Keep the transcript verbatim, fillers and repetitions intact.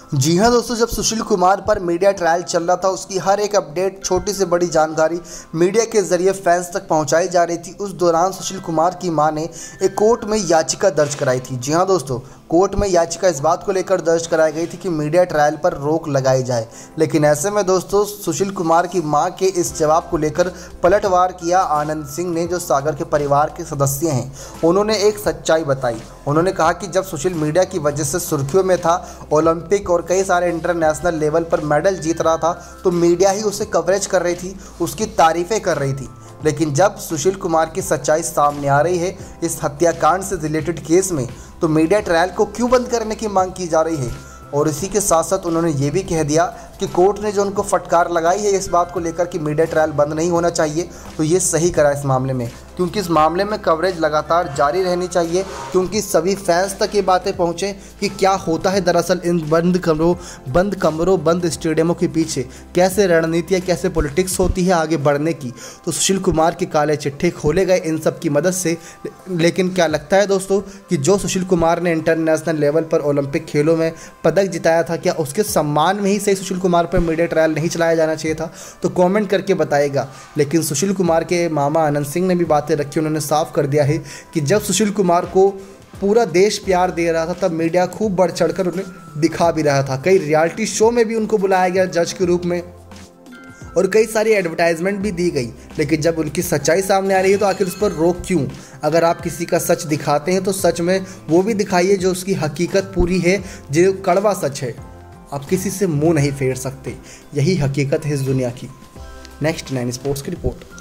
जी हाँ दोस्तों, जब सुशील कुमार पर मीडिया ट्रायल चल रहा था, उसकी हर एक अपडेट, छोटी से बड़ी जानकारी मीडिया के जरिए फैंस तक पहुंचाई जा रही थी। उस दौरान सुशील कुमार की मां ने एक कोर्ट में याचिका दर्ज कराई थी। जी हाँ दोस्तों, कोर्ट में याचिका इस बात को लेकर दर्ज कराई गई थी कि मीडिया ट्रायल पर रोक लगाई जाए। लेकिन ऐसे में दोस्तों, सुशील कुमार की मां के इस जवाब को लेकर पलटवार किया आनंद सिंह ने, जो सागर के परिवार के सदस्य हैं। उन्होंने एक सच्चाई बताई। उन्होंने कहा कि जब सुशील मीडिया की वजह से सुर्खियों में था, ओलंपिक और कई सारे इंटरनेशनल लेवल पर मेडल जीत रहा था, तो मीडिया ही उसे कवरेज कर रही थी, उसकी तारीफ़ें कर रही थी। लेकिन जब सुशील कुमार की सच्चाई सामने आ रही है इस हत्याकांड से रिलेटेड केस में, तो मीडिया ट्रायल को क्यों बंद करने की मांग की जा रही है। और इसी के साथ साथ उन्होंने ये भी कह दिया कि कोर्ट ने जो उनको फटकार लगाई है इस बात को लेकर कि मीडिया ट्रायल बंद नहीं होना चाहिए, तो ये सही करा इस मामले में, क्योंकि इस मामले में कवरेज लगातार जारी रहनी चाहिए, क्योंकि सभी फैंस तक ये बातें पहुँचें कि क्या होता है दरअसल इन बंद कमरों बंद कमरों बंद स्टेडियमों के पीछे, कैसे रणनीतियाँ, कैसे पॉलिटिक्स होती है आगे बढ़ने की। तो सुशील कुमार के काले चिट्ठे खोले गए इन सब की मदद से। लेकिन क्या लगता है दोस्तों कि जो सुशील कुमार ने इंटरनेशनल लेवल पर ओलंपिक खेलों में पदक जिताया था, क्या उसके सम्मान में ही सही सुशील कुमार पर मीडिया ट्रायल नहीं चलाया जाना चाहिए था? तो कमेंट करके बताइएगा। लेकिन सुशील कुमार के मामा आनंद सिंह ने भी बातें रखी। उन्होंने साफ कर दिया है कि जब सुशील कुमार को पूरा देश प्यार दे रहा था, तब मीडिया खूब बढ़ चढ़कर उन्हें दिखा भी रहा था। कई रियलिटी शो में भी उनको बुलाया गया जज के रूप में, और कई सारी एडवर्टाइजमेंट भी दी गई। लेकिन जब उनकी सच्चाई सामने आ रही है तो आखिर उस पर रोक क्यों? अगर आप किसी का सच दिखाते हैं तो सच में वो भी दिखाइए जो उसकी हकीकत पूरी है, जो कड़वा सच है। आप किसी से मुंह नहीं फेर सकते, यही हकीकत है इस दुनिया की। नेक्स्ट नाइन स्पोर्ट्स की रिपोर्ट।